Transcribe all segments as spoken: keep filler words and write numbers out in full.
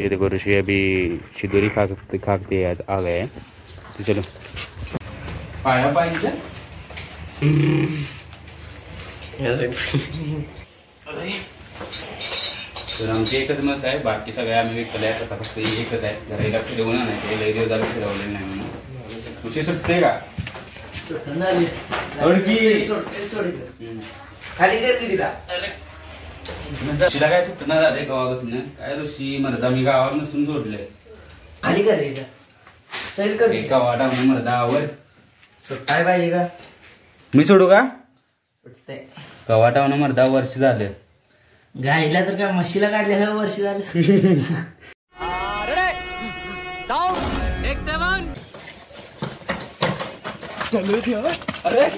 ये देखो ऋषि अभी शिदोरी खा खा के आ गए हैं। तो चलो पाया पाहिजे तर आमची एकच मस आहे, बाकी सगळ्या आम्ही विकल्या आहेत। आता फक्त एकच आहे, घराला फिरवून नाही लई दिवस झाले फिरवलेलं नाही म्हणून। तुझी सुटते का खाली कर की तिला ऋषीला काय सुटणार झाले गावापासून काय ऋषी मर्दा मी गावात नसून सोडले खाली कर रे साईड कर एका वाटा मर्दावर काय पाहिजे का मी सोडू का सुटते कवाटावनं मर्दा वर्ष झाले गायला तर काय म्हशीला काढल्या वर्ष झालं। चलो ठेव अरे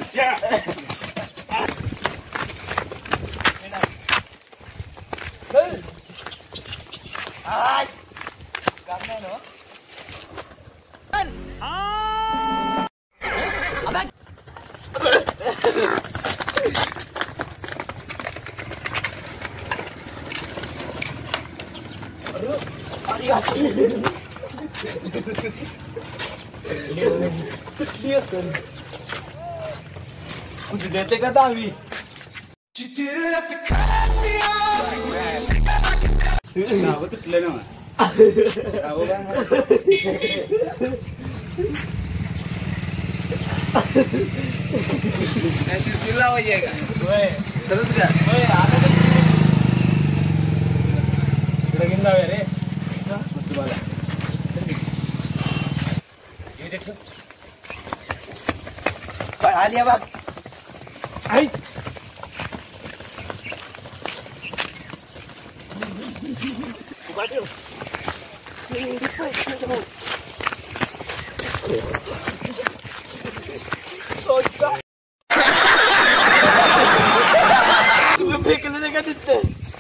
कुछ देते का दावी नाव तुटलं ना लावायचे का तरच का घेऊन जाऊया रे मस्त बघा आलिया बघ आई तुम्ही फेकले नाही का तिथे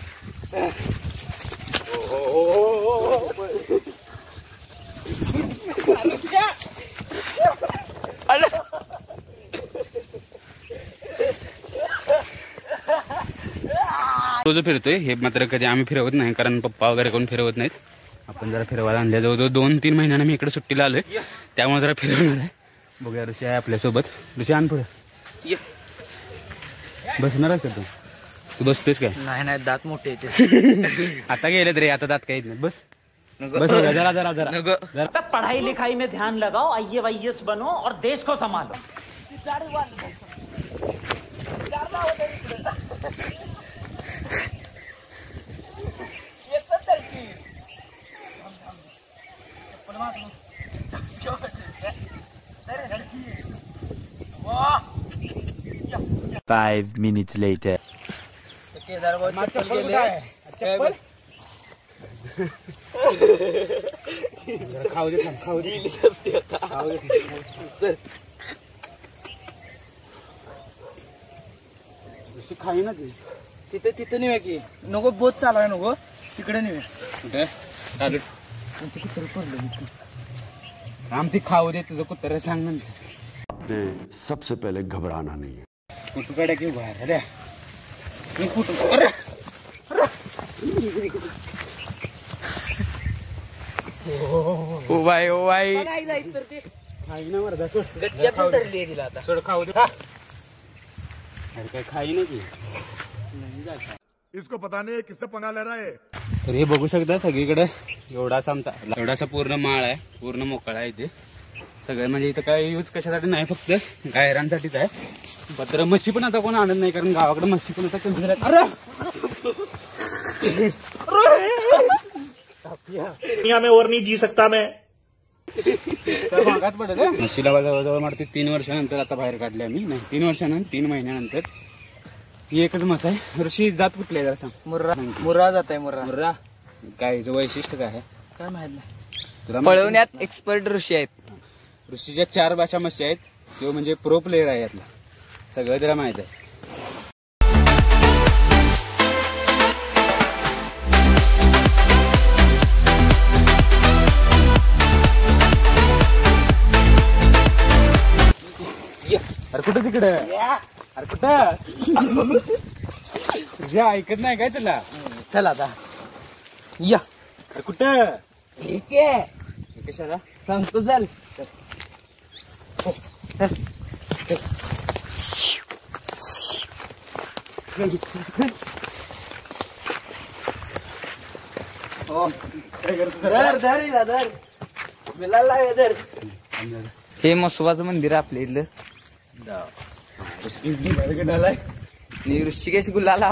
रोज फिरतोय हे मात्र कधी आम्ही फिरवत नाही, कारण पप्पा वगैरे कोण फिरवत नाहीत। आपण जरा फिरवायला आणल्या जवळजवळ दोन तीन महिन्यानं मी इकडे सुट्टीला आलोय, त्यामुळे जरा फिरवणार आहे। बघूया ऋषी आहे आपल्यासोबत। ऋषी आण पुढे बसणार का तू तू बसतेस काय नाही नाही दात मोठे येते आता गेले रे आता दात काही येत नाही बस बस जरा जरा जरा जरा पढ़ाई लिखाई में ध्यान लगाओ, आई ए वाई एस बनो और देश को संभालो। Five minutes later. खाऊ दे खाऊ दे चल खाई ना तिथे तिथे नेऊया की नको बोत चालवाय नको तिकडे नेऊया कुठे चालू राम ती खाऊ दे तुझं कुत्र सांग नंतर सबसे पहले घबराना नहीं है। कुठकडे की बाहेर अरे ओ बाई ओ बाई नाही जाईल तर ते खाई ना मर्दा गच्च्यात धरली आहे तिला आता सोड खाऊ दे अरे काय खाई नाही की इसको पता नहीं किससे पंगा ले रहा है। तर हे बघू शकता सगळीकडे एवढासा आमचा एवढासा पूर्ण माळ आहे, पूर्ण मोकळा आहे इथे सगळं। म्हणजे इथं काय यूज कशासाठी नाही, फक्त गायरांसाठीच आहे। मात्र मच्छी पण आता कोण आणत नाही, कारण गावाकडे मच्छी पण आता कमी झाल्यात। अरे दुनिया में और नहीं जी सकता मैं। भागात पडत मच्छीला जवळजवळ मारते तीन वर्षानंतर आता बाहेर काढले आम्ही, नाही तीन वर्षानंतर तीन महिन्यानंतर। ही एकच मस आहे। ऋषी जात कुठली आहे जरा सांग। मुर्रा मुर्रा जात आहे मुर्रा मुर्रा काय हिचं वैशिष्ट्य काय आहे काय माहित नाही, तुला पळवण्यात एक्सपर्ट ऋषी आहेत। ऋषीच्या चार भाषा मच्छी आहेत, तो म्हणजे प्रो प्लेअर आहे यातला, सगळं त्याला माहित आहे। अरे कुठं तिकडे अरे कुठं जे ऐकत नाही काय तुला चल आता या कुठं ठीक आहे कशाला सांगतो चाल हे मसोबाचं मंदिर आपल्या इथलं ऋषिकेश गुल्लाला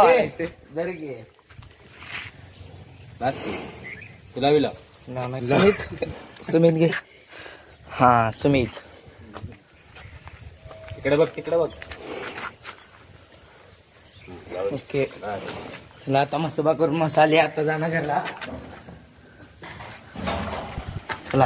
तुला विला सुमित सुमित घे हा सुमित तिकडे बघ तिकडे बघ ओके चला आता मसोबा करून मसाले आता जाणार घरला चला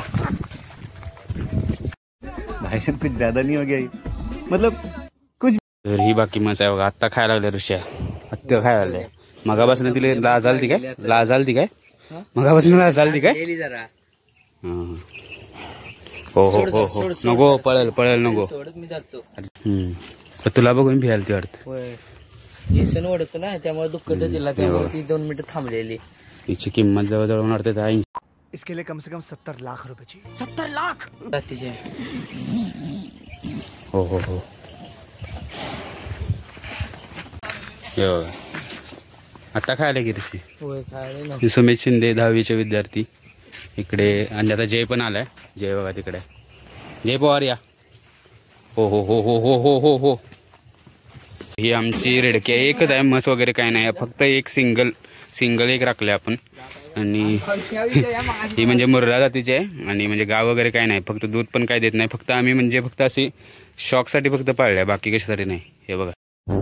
भाई साहब कुछ ज्यादा नहीं हो गया ये? मतलब कुछ तर ही बाकी मस्त आहे बघा. आत्ता खायला लागले ऋषा आत्ता खायला लागले मगापासून तिला लाज आलती काय लाज आलती काय मगापासून लाज आलती काय जरा हा. हो हो हो हो नको पळेल पळेल नको सोडत मी जातो हम्म तर तुला बघून भियाल ती वाटत होय येसन ओढतो ना त्यामुळे दुःख दिला त्यामुळे ती दोन मिनिटं थांबलेली हिची किंमत जवळजवळ होणार ऐंशी इसके लिए कम से कम सत्तर लाख रुपए चाहिए सत्तर लाख तिचे हो हो हो हे बघा आता खायला की ऋषी होय खायला ना सुमित शिंदे दहावीचे विद्यार्थी इकडे आणि आता जय पण आलाय जय बघा तिकडे जय पवार या हो हो हो हो हो हो हो हो ही आमची रेडकी आहे एकच आहे मस वगैरे काय नाही फक्त एक सिंगल सिंगल एक राखले आपण आणि ही म्हणजे मुर्रा जातीची आहे आणि म्हणजे गाव वगैरे काय नाही फक्त दूध पण काय देत नाही फक्त आम्ही म्हणजे फक्त अशी शॉकसाठी फक्त पाळल्या बाकी कशासाठी नाही हे बघा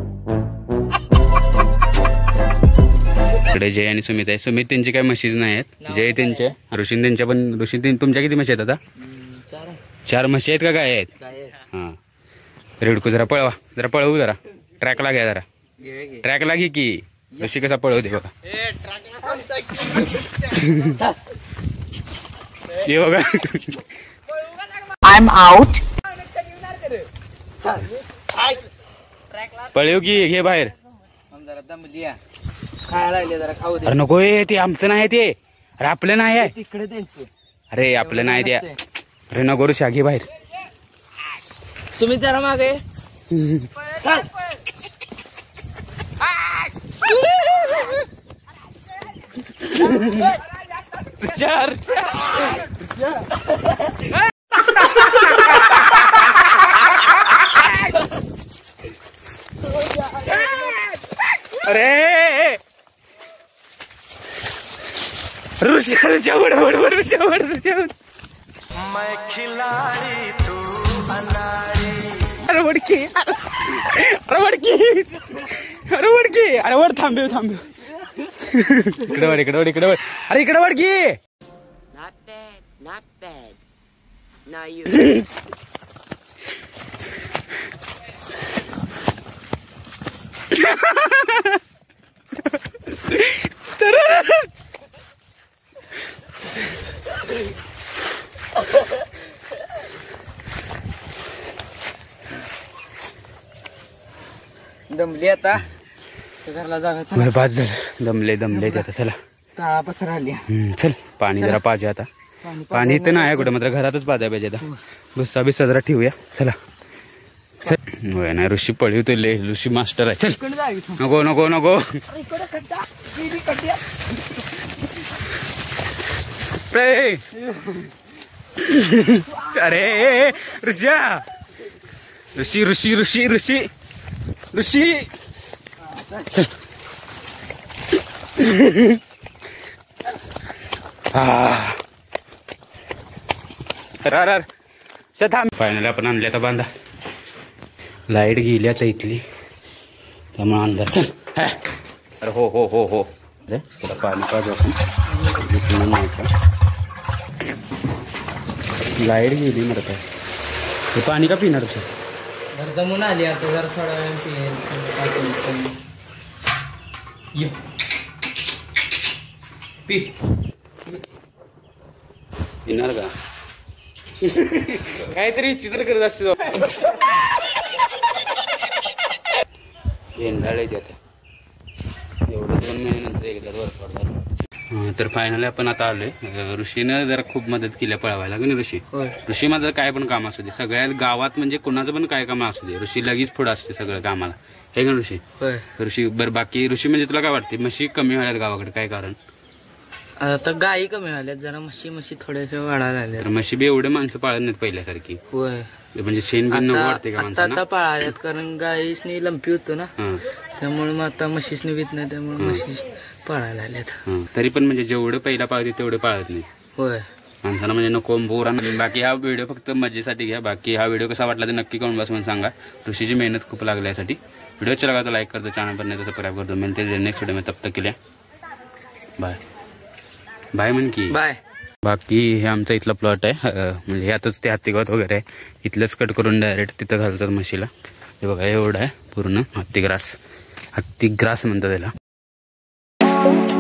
इकडे जय आणि सुमित आहे सुमित त्यांची काय म्हशीच नाही आहेत जय त्यांचे ऋषीन त्यांच्या पण ऋषीन तुमच्या किती म्हशी आहेत आता चार म्हशी आहेत का काय आहेत हा रेडकू जरा पळवा जरा पळवू जरा ट्रॅकला घ्या जरा ट्रॅकला घे की ऋषी कसा पळवते बघा हे बघा आय एम आउट पळव की घे बाहेर जरा दम द्या खायला लागले जरा खाऊ दे अरे नको हे ते आमचं नाही ते अरे आपलं नाही आहे तिकडे त्यांचं अरे आपलं नाही ते अरे नको ऋषा घे बाहेर तुम्ही जरा मागे चार अरे ऋषा ऋषा वड वड वड ऋषा वड ऋषा वड मैं खिलाड़ी तू अनाड़ी अरे वडकी अरे वडकी अरे वडकी अरे वड थांबेव थांबेव इकडे वड इकडे वड इकडे वड अरे इकडे वड की Not bad, not bad. Now you. दमली आता घरला जागा बाद झालं दमले दमले ते आता चला ताळा पसरा आली हम्म, चल पाणी जरा पाहिजे आता पाणी इथं नाही कुठं मात्र घरातच पाहिजे पाहिजे आता भुस्सा बिस्सा जरा ठेवूया चला चल होय नाही ऋषी पळवतो ले ऋषी मास्टर आहे चल नको नको नको ए! अरे ऋषा ऋषी ऋषी ऋषी ऋषी ऋषी चल फायनली आपण आणले आता बांधा लाईट गेली आता इथली त्यामुळे अंधार चल अरे हो हो हो हो थोडं पाणी पाहिजे आपण लाईट गेली मरत आहे हे पाणी का पिणार घर दमून आली आता जरा थोडा वेळ पी पिणार का काहीतरी चित्र करत असते येणार आता एवढं दोन महिन्यानंतर एकदा वरपाट झालं तर फायनली आपण आता आलोय. ऋषीनं जरा खूप मदत केली पळवायला की नाही ऋषी. ऋषी माझं काय पण काम असू दे, सगळ्या गावात म्हणजे कोणाचं पण काय काम असू दे, ऋषी लगेच पुढे असते सगळं कामाला. हे का ऋषी. ऋषी बरं बाकी ऋषी म्हणजे तुला काय वाटते म्हशी कमी व्हायल्यात गावाकडे, काय कारण? आता गायी कमी झाल्यात, जरा म्हशी म्हशी थोड्याशा वाढायला लागल्या. तर म्हशी बी एवढे माणसं पाळत नाहीत पहिल्यासारखी. होय म्हणजे शेण बिन नको वाटते का माणसाला. आता पाळाल्यात कारण गायीसनी लंपी होतो ना, त्यामुळे मग आता म्हशीसनी भीत नाही, त्यामुळे म्हशी पाळायला लागल्यात. तरी पण म्हणजे जेवढे पहिला पाळते तेवढे पाळत नाही. होय माणसाला म्हणजे नको बोरा. बाकी हा व्हिडिओ फक्त मजेसाठी घ्या. बाकी हा व्हिडिओ कसा वाटला ते नक्की करून बस म्हणून सांगा. ऋषीची मेहनत खूप लागली यासाठी. व्हिडिओ चला का तर लाईक करतो, चॅनल पर नाही सबस्क्राईब करतो. मिळते नेक्स्ट व्हिडिओ में, तब तक केल्या बाय बाय म्हण की बाय. बाकी हे आमचा इथला प्लॉट आहे, म्हणजे ह्यातच ते हत्तीगावात वगैरे आहे. इथलंच कट करून डायरेक्ट तिथं घालतात म्हशीला. हे बघा एवढं आहे पूर्ण हत्तीग्रास, हत्तीग्रास म्हणतात त्याला.